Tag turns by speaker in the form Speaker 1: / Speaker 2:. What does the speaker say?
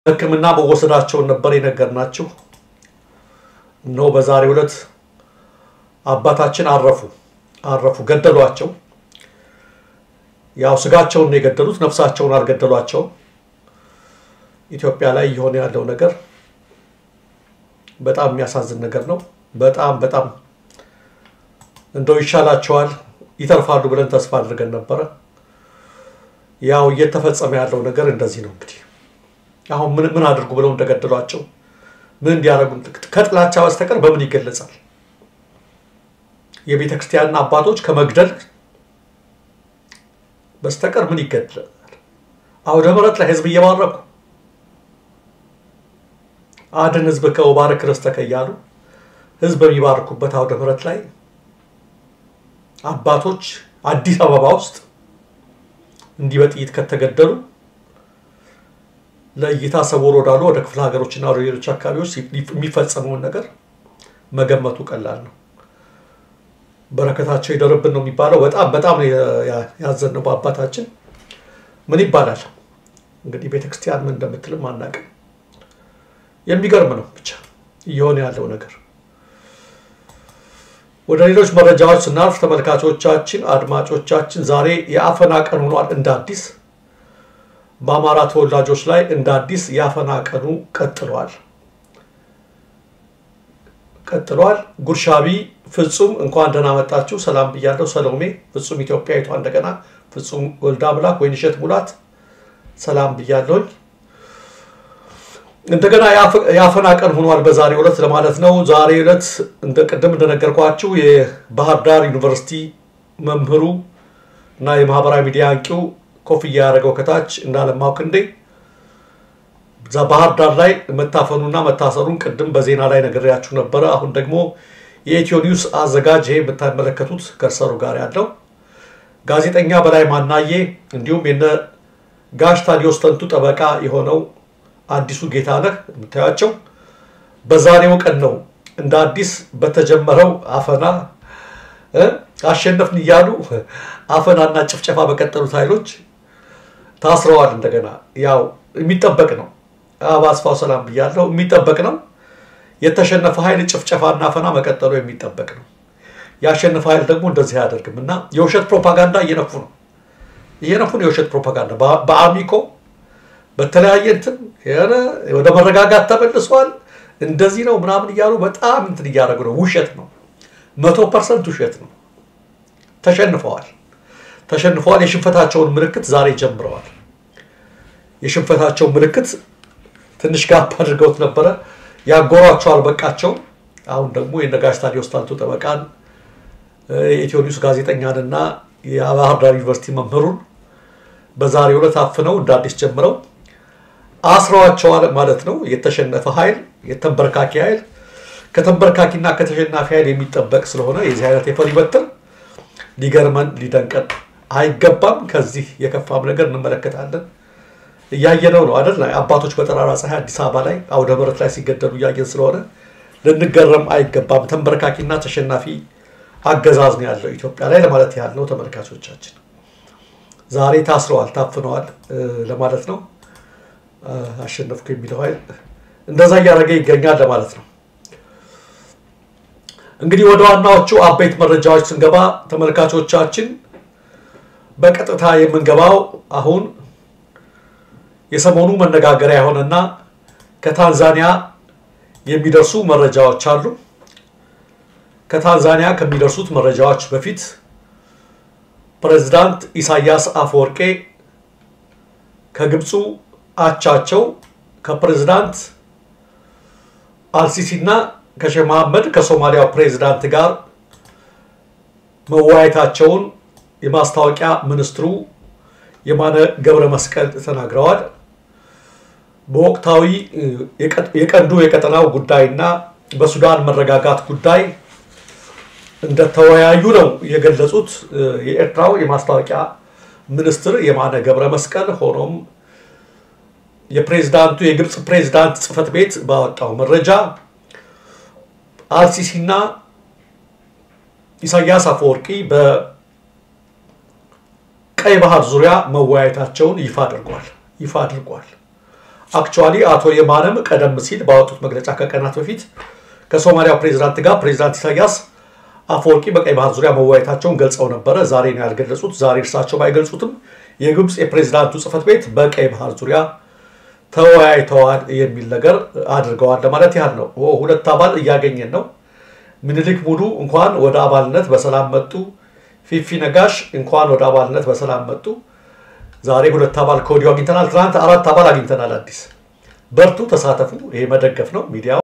Speaker 1: ሕክምና በወሰዳቸው ነበር የነገርናችሁ ነው በዛሬው ዕለት አባታችን አረፉ ገደሏቸው ያው ስጋቸውን ነው የገደሉት ነፍሳቸውን አልገደሏቸው ኢትዮጵያ ላይ ይሆነ ያለው ነገር በጣም የሚያሳዝን ነገር ነው በጣም እንደው ይሻላቸዋል ይተርፋሉ ብለን ተስፋ አድርገን ነበር ያው እየተፈጸመ ያለው ነገር እንደዚህ ነው እንግዲህ አሁን ምን አድርጉ ብለው እንደገደሏቸው ምን እንዲያረጉ ከጥላቻ በስተቀር በምን ይገለጻል የቤተክርስቲያን አባቶች ከመግደል በስተቀር ምን ይገደላል አውደ ምሕረት ለህዝብ እየባረኩ አድን ህዝብ ከወባረክ ክርስተከ ያሉ ህዝብ የሚባርኩበት አውደ ምሕረት ላይ አባቶች አዲስ አበባ ውስጥ እንዲበጥይት ከተገደሉ ለይታ ሰቦሮ ዳሉ ወደ ክፍለ ሀገሮችና ወደ ሌሎች አካባቢዎች የሚፈጸመው ነገር መገመቱ ቀላል ነው በረከታቸው ይደርብን ነው የሚባለው በጣም ያዘነው አባታችን ምን ይባላል እንግዲህ ቤተክርስቲያን ምን እንደምትል ማናቀ የሚገርም ነው ብቻ ይሆነ ያለው ነገር ወደ ሌሎች መረጃዎች ስናልፍ ተመልካቾቻችን አድማጮቻችን ዛሬ የአፈና ቀን ሆኗል እንደ አዲስ በአማራ ተወላጆች ላይ እንደ አዲስ ያፈና ቀኑ ቀጥሏል ጉርሻቢ ፍጹም እንኳን ደህና መጣችሁ ሰላም ብያለሁ ሰሎሜ ፍጹም ኢትዮጵያዊቷ እንደገና ፍጹም ወልዳ አምላክ ወይንሸት ሙላት ሰላም ብያለሁ እንደገና ያፈና ቀን ሆኗል በዛሬው ዕለት ለማለት ነው ዛሬ ዕለት እንደቀደም እንደነገርኳችሁ የባህር ዳር ዩኒቨርሲቲ መምህሩ እና የማህበራዊ ሚዲያ አንቂው ኮፍያ ያረጋው ከታች እንዳለማው ክንዴ ባህር ዳር ላይ መታፈኑና መታሰሩን ቀደም በዜና ላይ ነገርያችሁ ነበር አሁን ደግሞ የኢትዮ ኒውስ አዘጋጅ የምታመለከቱት ከርሰሩ ጋር ያለው ጋዜጠኛ በላይ ማናዬ እንዲሁም የነ ጋሽ ታዲዮስ ተንቱ ጠበቃ የሆነው አዲሱ ጌታነህ የምታያቸው በዛሬው ቀን ነው እንደ አዲስ በተጀመረው አፈና አሸነፍን ይያሉ አፈናና ጭፍጨፋ በቀጠሉት ኃይሎች ታስረዋል እንደገና ያው የሚጠበቅ ነው አባስፋው ሰላም ብያለሁ የሚጠበቅ ነው የተሸነፈ ኃይል ጭፍጨፋና አፈና መቀጠሉ የሚጠበቅ ነው ያሸነፈ ኃይል ደግሞ እንደዚህ ያደርግምና የውሸት ፕሮፓጋንዳ እየነፉ ነው የውሸት ፕሮፓጋንዳ በአሚኮ በተለያየ እንትን ወደ መረጋጋት ተመልሷል እንደዚህ ነው ምናምን ይያሉ በጣም እንትን ይያረጉ ነው ውሸት ነው 100% ውሸት ነው ተሸንፈዋል የሽንፈታቸውን ምልክት ዛሬ ጀምረዋል የሽንፈታቸው ምልክት ትንሽ ጋፕ አድርገውት ነበር ያጎራቸው አልበቃቸው አሁን ደግሞ የነጋሽ ታዲዮስ ተንቱ ጠበቃን የኢትዮ ኒውስ ጋዜጠኛንና የባህር ዳር ዩኒቨርሲቲ መምህሩን በዛሬው ዕለት አፍነው እንዳዲስ ጀምረው አስረዋቸዋል ማለት ነው የተሸነፈ ኃይል የተንበርካኪ ኃይል ከተንበርካኪና ከተሸናፊ ኃይል የሚጠበቅ ስለሆነ የዚህ አይነት የፈሪ በትር ሊገርመን ሊደንቀን አይገባም ከዚህ የከፋም ነገር እንመለከታለን ያየነው ነው አይደል አባቶች በተራራ ፀሐይ አዲስ አበባ ላይ አውደ ምሕረት ላይ ሲገደሉ ያየን ስለሆነ ለንገረም አይገባም ተንበርካኪና ተሸናፊ አገዛዝ ነው ያለው ኢትዮጵያ ላይ ለማለት ያለው ተመልካቾቻችን ዛሬ ታስረዋል ታፍነዋል ለማለት ነው አሸነፍኩ የሚለው ኃይል እንደዛ ያረገ ይገኛል ለማለት ነው እንግዲህ ወደ ዋናዎቹ አበይት መረጃዎች ስንገባ ተመልካቾቻችን በቀጥታ የምንገባው አሁን የሰሞኑ መነጋገሪያ ሆነና ከታንዛኒያ የሚደርሱ መረጃዎች አሉ ከታንዛኒያ ከሚደርሱት መረጃዎች በፊት ፕሬዝዳንት ኢሳያስ አፈወርቄ ከግብፁ አቻቸው ከፕሬዝዳንት አልሲሲና ከሼህ መሐመድ ከሶማሊያው ፕሬዝዳንት ጋር መዋየታቸውን የማስታወቂያ ሚኒስትሩ የማነ ገብረ መስቀል ተናግረዋል በወቅታዊ የቀንዱ የቀጠናው ጉዳይና በሱዳን መረጋጋት ጉዳይ እንደተወያዩ ነው የገለጹት የኤርትራው የማስታወቂያ ሚኒስትር የማነ ገብረ መስቀል ሆኖም የፕሬዝዳንቱ የግብጽ ፕሬዝዳንት ጽፈት ቤት ባወጣው መረጃ አልሲሲና ኢሳያስ አፈወርቂ በቀይ ባህር ዙሪያ መዋያታቸውን ይፋ አድርጓል አክቹአሊ አቶ የማነም ቀደም ሲል ባወጡት መግለጫ ከቀናት በፊት ከሶማሊያው ፕሬዝዳንት ጋር ፕሬዝዳንት ኢሳያስ አፈወርቂ በቀይ ባህር ዙሪያ መወያየታቸውን ገልጸው ነበር ዛሬ ነው ያልገለጹት ዛሬ እርሳቸው ባይገልጹትም የግብጽ የፕሬዝዳንቱ ጽፈት ቤት በቀይ ባህር ዙሪያ ተወያይተዋል የሚል ነገር አድርገዋል ለማለት ያህል ነው ሁለት አባል ያገኘን ነው ምኒልክ ሙሉ እንኳን ወደ አባልነት በሰላም መጡ ፊፊ ነጋሽ እንኳን ወደ አባልነት በሰላም መጡ ዛሬ ሁለት አባል ኮዲዮ አግኝተናል ትናንት አራት አባል አግኝተናል አዲስ በርቱ ተሳተፉ ይሄ መደገፍ ነው ሚዲያው